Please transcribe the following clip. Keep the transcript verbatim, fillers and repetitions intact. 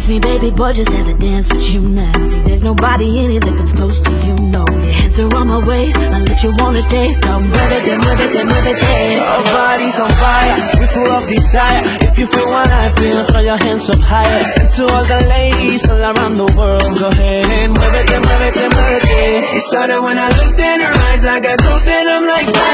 Excuse me, baby boy, just had to dance with you now. See, there's nobody in it that comes close to you, no. Your hands are on my waist, my lips you wanna taste. Come move it, then move it, then move it, then. Our bodies on fire, we full of desire. If you feel what I feel, throw your hands up higher. And to all the ladies all around the world, go ahead, move it, then move it, then move it, then. It started when I looked in her eyes, I got close and I'm like,